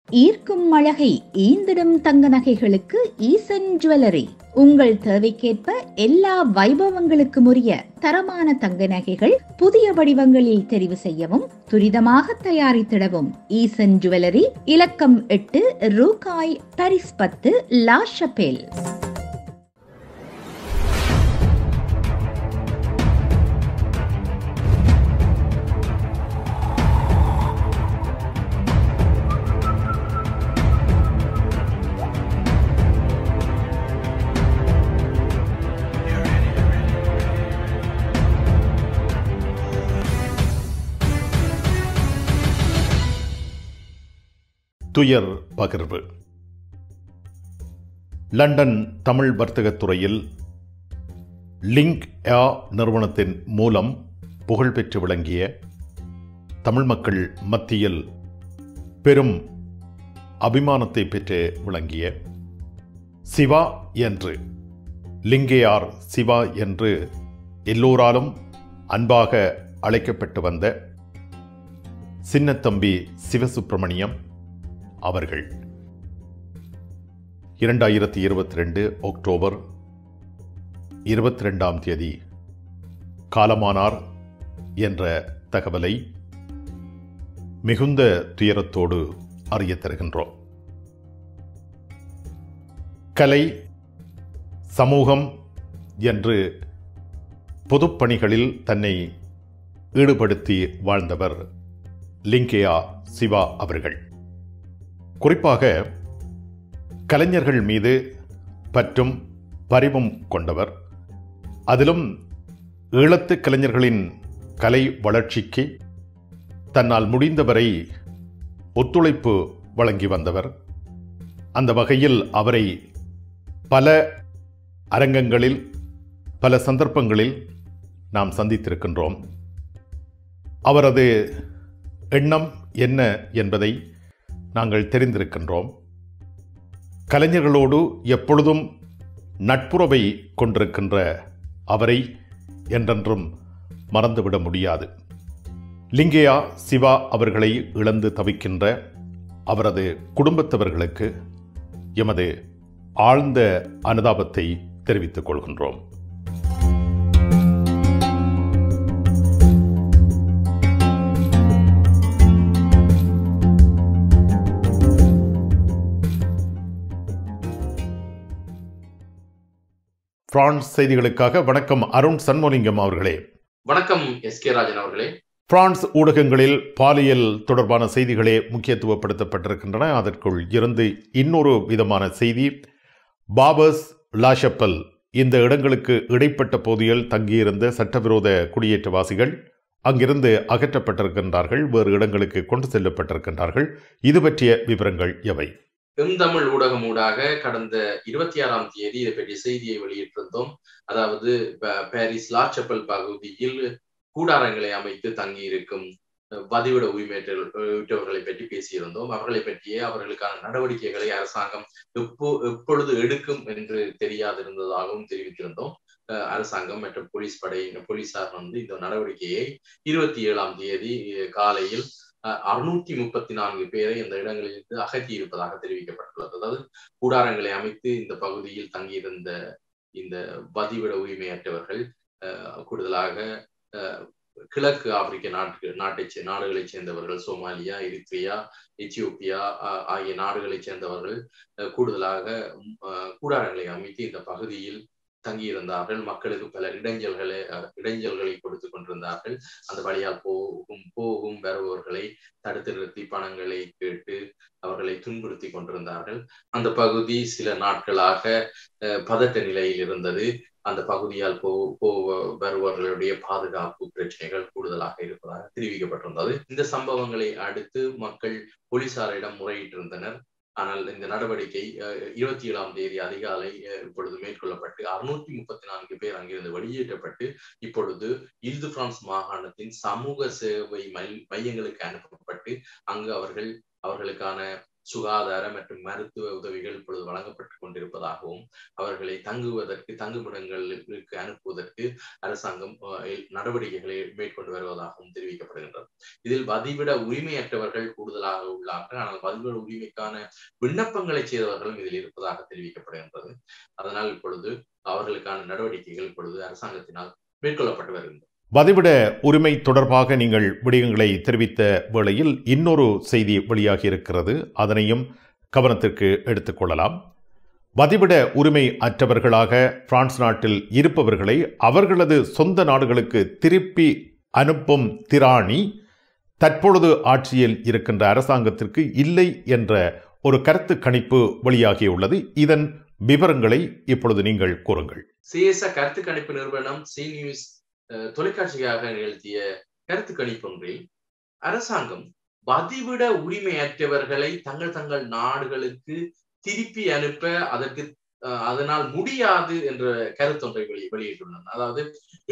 ஈர்க்கும் அழகை ஈந்திடும் தங்க நகைகளுக்கு ஈசன் ஜுவல்லரி. உங்கள் தேவைக்கேற்ப எல்லா வைபவங்களுக்கும் உரிய தரமான தங்க நகைகள் புதிய வடிவங்களில் தெரிவு செய்யவும் துரிதமாக தயாரித்திடவும் ஈசன் ஜுவல்லரி, இலக்கம் 8, ரூகாய், பாரிஸ் 10, லா ஷபெல். துயர் பகிர்வு. லண்டன் தமிழ் வர்த்தகத் துறையில் லிங்க் ஏர் நிறுவனத்தின் மூலம் புகழ்பெற்று விளங்கிய, தமிழ் மக்கள் மத்தியில் பெரும் அபிமானத்தை பெற்று விளங்கிய சிவா என்று, லிங்கேயார் சிவா என்று எல்லோராலும் அன்பாக அழைக்கப்பட்டு வந்த சின்னத்தம்பி சிவசுப்பிரமணியம் அவர்கள் 2022 அக்டோபர் 22 காலமானார் என்ற தகவலை மிகுந்த துயரத்தோடு அறிய தருகின்றோம். கலை, சமூகம் என்று பொதுப்பணிகளில் தன்னை ஈடுபடுத்தி வாழ்ந்தவர் லிங்கேயார் சிவா அவர்கள். குறிப்பாக கலைஞர்கள் மீது பற்றும் பரிவும் கொண்டவர். அதிலும் ஈழத்து கலைஞர்களின் கலை வளர்ச்சிக்கு தன்னால் முடிந்தவரை ஒத்துழைப்பு வழங்கி வந்தவர். அந்த வகையில் அவரை பல அரங்கங்களில், பல சந்தர்ப்பங்களில் நாம் சந்தித்திருக்கின்றோம். அவரது எண்ணம் என்ன என்பதை நாங்கள் தெரிந்திருக்கின்றோம். கலைஞர்களோடு எப்பொழுதும் நட்புறவை கொண்டிருக்கின்ற அவரை என்றென்றும் மறந்துவிட முடியாது. லிங்கேயா சிவா அவர்களை இழந்து தவிக்கின்ற அவரது குடும்பத்தவர்களுக்கு எமது ஆழ்ந்த அனுதாபத்தை தெரிவித்துக் கொள்கின்றோம். பிரான்ஸ் செய்திகளுக்காக வணக்கம் அருண் சண்முலிங்கம் அவர்களே. வணக்கம் எஸ்.கே. ராஜன் அவர்களே. பிரான்ஸ் ஊடகங்களில் பாலியல் தொடர்பான செய்திகளே முக்கியத்துவப்படுத்தப்பட்டிருக்கின்றன. அதற்குள் இருந்து இன்னொரு விதமான செய்தி, பாபர்ஸ், லா ஷபெல் இந்த இடங்களுக்கு இடைப்பட்ட பகுதியில் தங்கியிருந்த சட்டவிரோத குடியேற்றவாசிகள் அங்கிருந்து அகற்றப்பட்டிருக்கின்றார்கள், வேறு இடங்களுக்கு கொண்டு செல்லப்பட்டிருக்கின்றார்கள். இது பற்றிய விவரங்கள் எவை? தமிழ் ஊடகம் ஊடாக கடந்த 26 இதை பற்றிய செய்தியை வெளியிட்டிருந்தோம். அதாவது பாரிஸ் லா ஷபெல் பகுதியில் கூடாரங்களை அமைத்து தங்கி இருக்கும் வதிவிட உரிமையற்றவர்களை பற்றி பேசியிருந்தோம். அவர்களை பற்றிய அவர்களுக்கான நடவடிக்கைகளை அரசாங்கம் எப்பொழுது எடுக்கும் என்று தெரியாதிருந்ததாகவும் தெரிவித்திருந்தோம். அரசாங்கம் மற்றும் போலீசார் இந்த நடவடிக்கையை 27 காலையில் 634 பேரை இந்த இடங்களிலிருந்து அகற்றி இருப்பதாக தெரிவிக்கப்பட்டுள்ளது. அதாவது கூடாரங்களை அமைத்து இந்த பகுதியில் தங்கியிருந்த இந்த வதிவிட உரிமையற்றவர்கள் கூடுதலாக கிழக்கு ஆப்பிரிக்க நாடுகளைச் சேர்ந்தவர்கள், சோமாலியா, எரித்ரியா, எத்தியோப்பியா ஆகிய நாடுகளைச் சேர்ந்தவர்கள் கூடுதலாக கூடாரங்களை அமைத்து இந்த பகுதியில் தங்கியிருந்தார்கள். மக்களுக்கு பல இடைஞ்சல்களை கொடுத்து கொண்டிருந்தார்கள். அந்த வழியால் போகும் வருபவர்களை தடுத்து நிறுத்தி பணங்களை கேட்டு அவர்களை துன்புறுத்தி கொண்டிருந்தார்கள். அந்த பகுதி சில நாட்களாக பதட்ட நிலையில் இருந்தது. அந்த பகுதியால் வருபவர்களுடைய பாதுகாப்பு பிரச்சனைகள் கூடுதலாக இருப்பதாக தெரிவிக்கப்பட்டிருந்தது. இந்த சம்பவங்களை அடுத்து மக்கள் போலீசாரிடம் முறையிட்டிருந்தனர். ஆனால் இந்த நடவடிக்கை 27 அதிகாலை இப்பொழுது மேற்கொள்ளப்பட்டு 634 பேர் அங்கிருந்து வெளியேற்றப்பட்டு இப்பொழுது இல்து பிரான்ஸ் மாகாணத்தின் சமூக சேவை மையங்களுக்கு அனுப்பப்பட்டு அங்கு அவர்களுக்கான சுகாதார மற்றும் மருத்துவ உதவிகள் இப்பொழுது வழங்கப்பட்டு கொண்டிருப்பதாகவும் அவர்களை தங்குமிடங்களுக்கு அனுப்புவதற்கு அரசாங்கம் நடவடிக்கைகளை மேற்கொண்டு வருவதாகவும் தெரிவிக்கப்படுகின்றது. இதில் வதிவிட உரிமையற்றவர்கள் கூடுதலாக உள்ளார்கள். ஆனால் வதிவிட உரிமைக்கான விண்ணப்பங்களை செய்தவர்களும் இதில் இருப்பதாக தெரிவிக்கப்படுகின்றது. அதனால் இப்பொழுது அவர்களுக்கான நடவடிக்கைகள் இப்பொழுது அரசாங்கத்தினால் மேற்கொள்ளப்பட்டு வருகின்றன. வதிவிட உரிமை தொடர்பாக நீங்கள் விடயங்களை தெரிவித்த வேளையில் இன்னொரு செய்தி வெளியாகி இருக்கிறது. அதனையும் கவனத்திற்கு எடுத்துக்கொள்ளலாம். வதிவிட உரிமை அற்றவர்களாக பிரான்ஸ் நாட்டில் இருப்பவர்களை அவர்களது சொந்த நாடுகளுக்கு திருப்பி அனுப்பும் திராணி தற்பொழுது ஆட்சியில் இருக்கின்ற அரசாங்கத்திற்கு இல்லை என்ற ஒரு கருத்து கணிப்பு வெளியாகியுள்ளது. இதன் விவரங்களை இப்பொழுது நீங்கள் கூறுங்கள். சிஎஸ்ஆ கருத்து கணிப்பு நிறுவனம் சி நியூஸ் தொலைக்காட்சியாக நிகழ்த்திய கருத்து கணிப்பொன்றில் அரசாங்கம் வதிவிட உரிமையற்றவர்களை தங்கள் நாடுகளுக்கு திருப்பி அனுப்ப அதனால் முடியாது என்ற கருத்தொன்றை வெளியிட்டுள்ளனர். அதாவது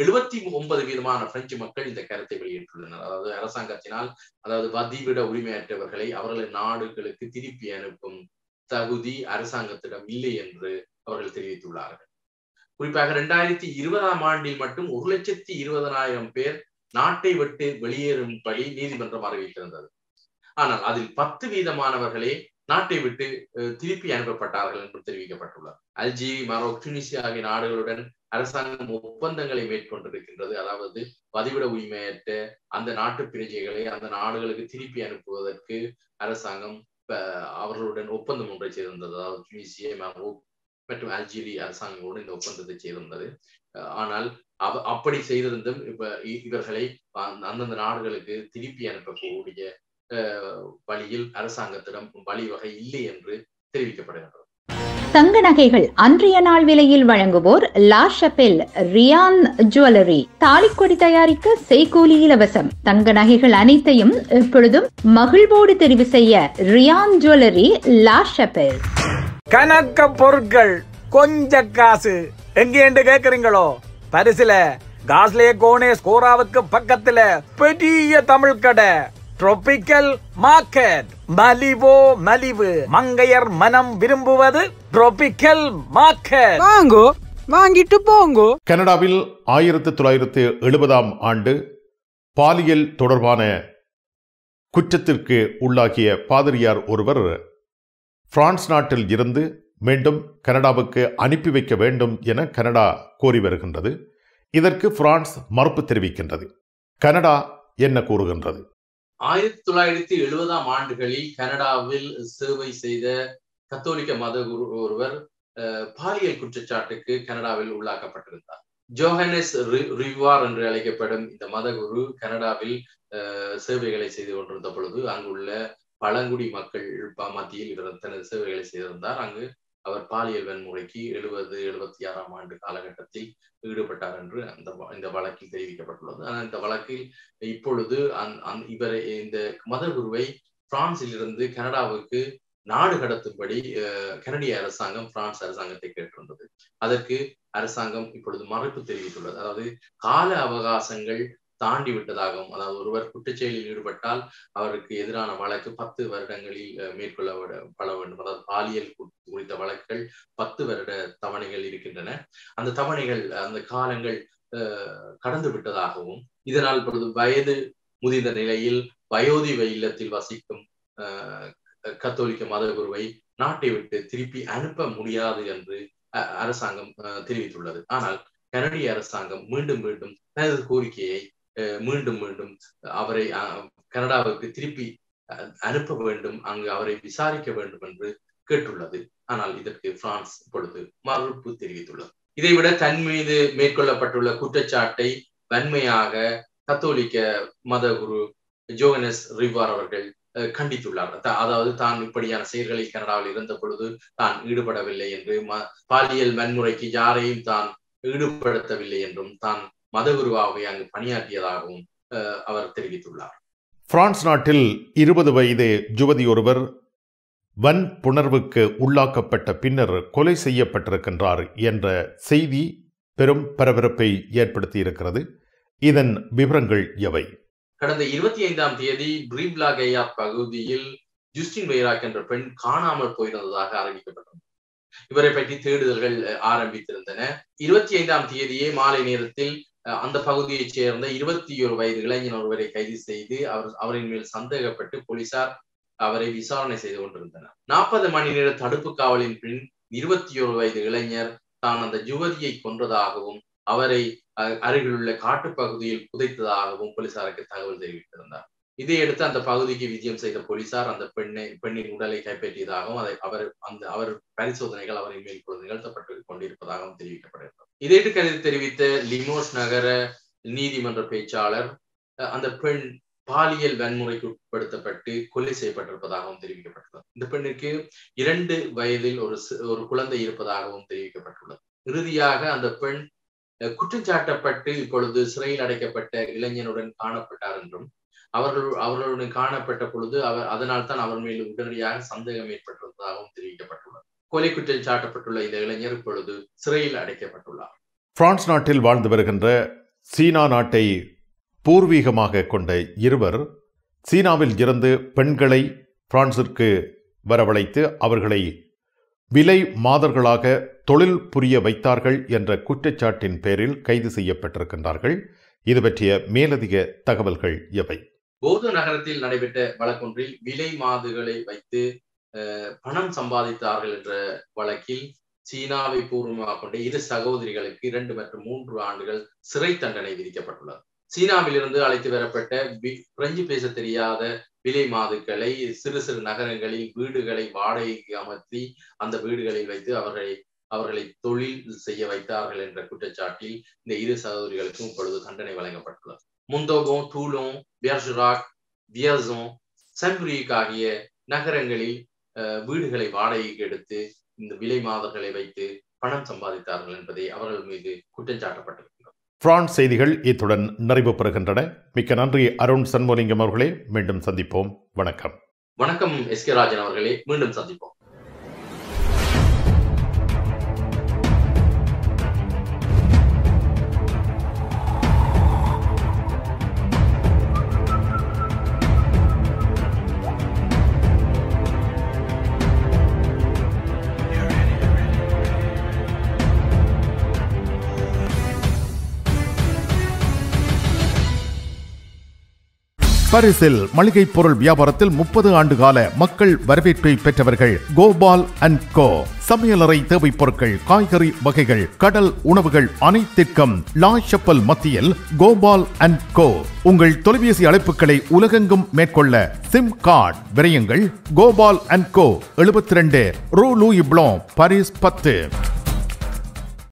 79% பிரெஞ்சு மக்கள் இந்த கருத்தை வெளியிட்டுள்ளனர். அதாவது அரசாங்கத்தினால் வதிவிட உரிமையற்றவர்களை அவர்கள் நாடுகளுக்கு திருப்பி அனுப்பும் தகுதி அரசாங்கத்திடம் இல்லை என்று அவர்கள் தெரிவித்துள்ளார்கள். குறிப்பாக 2020ஆம் ஆண்டில் மட்டும் 1,20,000 பேர் நாட்டை விட்டு வெளியேறும்படி நீதிமன்றம் அறிவித்திருந்தது. ஆனால் அதில் 10% நாட்டை விட்டு திருப்பி அனுப்பப்பட்டார்கள் என்று தெரிவிக்கப்பட்டுள்ளது. அல்ஜீரி, மரோக், துனிசியா ஆகிய நாடுகளுடன் அரசாங்கம் ஒப்பந்தங்களை மேற்கொண்டிருக்கின்றது. அதாவது வதிவிட உரிமையற்ற அந்த நாட்டு பிரஜைகளை அந்த நாடுகளுக்கு திருப்பி அனுப்புவதற்கு அரசாங்கம் அவர்களுடன் ஒப்பந்தம் ஒன்றை செய்திருந்தது. அதாவது துனிசியா, மரோக் மற்றும் அல்ஜீரி அரசாங்கங்களோடு இந்த ஒப்பந்தத்தை செய்திருந்தது. ஆனால் அப்படி செய்திருந்தும் இவர்களை அந்தந்த நாடுகளுக்கு திருப்பி அனுப்பக்கூடிய வழியில் அரசாங்கத்திடம் வழிவகை இல்லை என்று தெரிவிக்கப்படுகின்றது. தங்க நகைகள் அன்றைய நாள் விலையில் வழங்குவோர் லா ஷபெல் ரியான் ஜுவல்லரி. தாலிக்கொடி தயாரிக்க செய்கூலி இலவசம். தங்க நகைகள் அனைத்தையும் எப்பொழுதும் மகிழ்வோடு தெரிவு செய்ய ரியான் ஜுவல்லரி, லா ஷபெல். கணக்க பொருட்கள் கொஞ்ச காசு எங்கே கேக்குறீங்களோ பரிசுல காஸ்லே கோனே ஸ்கோராவுக்கு பக்கத்துல பெரிய தமிழ் கடை ட்ரோபிக்கல் மார்க்கெட். மலிவு மங்கையர் மனம் விரும்புவது ட்ரோபிக்கல் மார்க்கெட். வாங்கோ, வாங்கிட்டு போங்கோ. கனடாவில் 1970ஆம் ஆண்டு பாலியல் தொடர்பான குற்றத்திற்கு உள்ளாகிய பாதிரியார் ஒருவர் பிரான்ஸ் நாட்டில் இருந்து மீண்டும் கனடாவுக்கு அனுப்பி வைக்க வேண்டும் என கனடா கோரி வருகின்றது. இதற்கு பிரான்ஸ் மறுப்பு தெரிவிக்கின்றது. கனடா என்ன கூறுகின்றது? 1970ஆம் ஆண்டுகளில் கனடாவில் சேவை செய்த கத்தோலிக்க மத குரு ஒருவர் பாலியல் குற்றச்சாட்டுக்கு கனடாவில் உள்ளாக்கப்பட்டிருந்தார். ஜோஹனஸ் ரிவார் என்று அழைக்கப்படும் இந்த மதகுரு கனடாவில் சேவைகளை செய்து கொண்டிருந்த பொழுது அங்குள்ள பழங்குடி மக்கள் மத்தியில் இவர் தனது சேவைகளை செய்திருந்தார். அங்கு அவர் பாலியல் வன்முறைக்கு 70-76ஆம் ஆண்டு காலகட்டத்தில் ஈடுபட்டார் என்று இந்த வழக்கில் தெரிவிக்கப்பட்டுள்ளது. ஆனால் இந்த வழக்கில் இப்பொழுது இவரை இந்த மதகுருவை பிரான்சில் இருந்து கனடாவுக்கு நாடு கடத்தும்படி கனடிய அரசாங்கம் பிரான்ஸ் அரசாங்கத்தை கேட்டிருந்தது. அதற்கு அரசாங்கம் இப்பொழுது மறுப்பு தெரிவித்துள்ளது. அதாவது கால அவகாசங்கள் தாண்டி விட்டதாகவும், அதாவது ஒருவர் குற்றச்செயலில் ஈடுபட்டால் அவருக்கு எதிரான வழக்கு 10 வருடங்களில் மேற்கொள்ளப்பட வேண்டும். அதாவது பாலியல் குறித்த வழக்குகள் 10 வருட தவணைகள் இருக்கின்றன. அந்த தவணைகள் அந்த காலங்கள் கடந்து விட்டதாகவும், இதனால் இப்பொழுது வயது முதிர்ந்த நிலையில் வயோதிப இல்லத்தில் வசிக்கும் கத்தோலிக்க மதகுருவை நாட்டை விட்டு திருப்பி அனுப்ப முடியாது என்று அரசாங்கம் தெரிவித்துள்ளது. ஆனால் கனடிய அரசாங்கம் மீண்டும் தனது கோரிக்கையை மீண்டும் அவரை கனடாவுக்கு திருப்பி அனுப்ப வேண்டும், அங்கு அவரை விசாரிக்க வேண்டும் என்று கேட்டுள்ளது. ஆனால் இதற்கு பிரான்ஸ் இப்பொழுது மறுப்பு தெரிவித்துள்ளது. இதைவிட தன் மீது மேற்கொள்ளப்பட்டுள்ள குற்றச்சாட்டை வன்மையாக கத்தோலிக்க மதகுரு ஜோஹனஸ் ரிவார் அவர்கள் கண்டித்துள்ளார். அதாவது தான் இப்படியான செயல்களில் கனடாவில் இருந்த பொழுது தான் ஈடுபடவில்லை என்று, பாலியல் வன்முறைக்கு யாரையும் தான் ஈடுபடுத்தவில்லை என்றும், தான் மதகுருவாகவே அங்கு பணியாற்றியதாகவும் அவர் தெரிவித்துள்ளார். பிரான்ஸ் நாட்டில் 20 வயது யுவதி ஒருவர் வன்புணர்வுக்கு உள்ளாக்கப்பட்ட பின்னர் கொலை செய்யப்பட்டிருக்கின்றார் என்ற செய்தி பெரும் பரபரப்பை ஏற்படுத்தி இருக்கிறது. இதன் விவரங்கள் எவை? கடந்த 25ஆம் தேதி பிரிப்லாகையா பகுதியில் ஜுஸ்டின் வைராக் என்ற பெண் காணாமல் போயிருந்ததாக அறிவிக்கப்பட்டது. இவரை பற்றி தேடுதல்கள் ஆரம்பித்திருந்தன. 25ஆம் தேதியே மாலை நேரத்தில் அந்த பகுதியைச் சேர்ந்த 21 வயது இளைஞர் ஒருவரை கைது செய்து அவரின் மேல் சந்தேகப்பட்டு போலீசார் அவரை விசாரணை செய்து கொண்டிருந்தனர். 40 மணி நேர தடுப்பு காவலின் பின் 21 வயது இளைஞர் தான் அந்த யுவதியை கொன்றதாகவும் அவரை அருகிலுள்ள காட்டுப்பகுதியில் புதைத்ததாகவும் போலீசாருக்கு தகவல் தெரிவித்திருந்தார். இதையடுத்து அந்த பகுதிக்கு விஜயம் செய்த போலீசார் அந்த பெண்ணின் உடலை கைப்பற்றியதாகவும் அவர் பரிசோதனைகள் அவரின் மேல் நிகழ்த்தப்பட்டு கொண்டிருப்பதாகவும் தெரிவிக்கப்படுகிறது. இதையடுத்து கருத்து தெரிவித்த லிமோஸ் நகர நீதிமன்ற பேச்சாளர் அந்த பெண் பாலியல் வன்முறைக்கு உட்படுத்தப்பட்டு கொலை செய்யப்பட்டிருப்பதாகவும் தெரிவிக்கப்பட்டுள்ளது. இந்த பெண்ணுக்கு 2 வயதில் ஒரு குழந்தை இருப்பதாகவும் தெரிவிக்கப்பட்டுள்ளது. இறுதியாக அந்த பெண் குற்றச்சாட்டப்பட்டு இப்பொழுது சிறையில் அடைக்கப்பட்ட இளைஞனுடன் காணப்பட்டார் என்றும் அவர்களுடன் காணப்பட்ட பொழுது அதனால் தான் அவர் மேல் உடனடியாக சந்தேகம் ஏற்பட்டிருப்பதாகவும் தெரிவிக்கப்பட்டுள்ளது. கொலை குற்றம் சாட்டப்பட்டுள்ள இந்த இளைஞர் இப்பொழுது சிறையில் அடைக்கப்பட்டுள்ளார். பிரான்ஸ் நாட்டில் வாழ்ந்து வருகின்ற சீனா நாட்டை பூர்வீகமாக கொண்ட இருவர் சீனாவில் இருந்து பெண்களை பிரான்சிற்கு வரவழைத்து அவர்களை விலை மாதர்களாக தொழில் புரிய வைத்தார்கள் என்ற குற்றச்சாட்டின் பேரில் கைது செய்யப்பட்டிருக்கின்றார்கள். இது பற்றிய மேலதிக தகவல்கள் எவை? போது நகரத்தில் நடைபெற்ற வழக்கொன்றில் விலை மாதுகளை வைத்து பணம் சம்பாதித்தார்கள் என்ற வழக்கில் சீனாவை பூர்வமாக கொண்ட 2 சகோதரிகளுக்கு 2 மற்றும் 3 ஆண்டுகள் சிறை தண்டனை விதிக்கப்பட்டுள்ளது. சீனாவிலிருந்து அழைத்து வரப்பட்ட பிரெஞ்சு பேச தெரியாத விலை மாதுக்களை சிறு சிறு நகரங்களில் வீடுகளை வாடகைக்கு அமர்த்தி அந்த வீடுகளில் வைத்து அவர்களை தொழில் செய்ய வைத்தார்கள் என்ற குற்றச்சாட்டில் இந்த 2 சகோதரிகளுக்கும் இப்பொழுது தண்டனை வழங்கப்பட்டுள்ளது. முந்தோகோன், டூலோன், பெர்ஜராக், வியர்சோன், சம்புரிக் ஆகிய நகரங்களில் வீடுகளை வாடகைக்கு எடுத்து இந்த விலை மாதர்களை வைத்து பணம் சம்பாதித்தார்கள் என்பதை அவர்கள் மீது குற்றம் சாட்டப்பட்டிருக்கிறது. பிரான்ஸ் செய்திகள் இத்துடன் நிறைவு பெறுகின்றன. மிக்க நன்றி அருண் சண்முகலிங்கம் அவர்களே. மீண்டும் சந்திப்போம். வணக்கம். வணக்கம் எஸ் கே ராஜன் அவர்களே. மீண்டும் சந்திப்போம். பாரிஸில் மளிகை பொருள் வியாபாரத்தில் 30 ஆண்டு கால மக்கள் வரவேற்பை பெற்றவர்கள் கோபால் அண்ட் கோ. சமையலறை தேவை பொருட்கள், காய்கறி வகைகள், கடல் உணவுகள் அனைத்திற்கும் லா ஷப்பல் மத்தியில் கோபால் அண்ட் கோ. உங்கள் தொலைபேசி அழைப்புகளை உலகெங்கும் மேற்கொள்ள சிம் கார்டு விரையுங்கள். Gopal and co, 72 Rue Louis blank, Paris 10.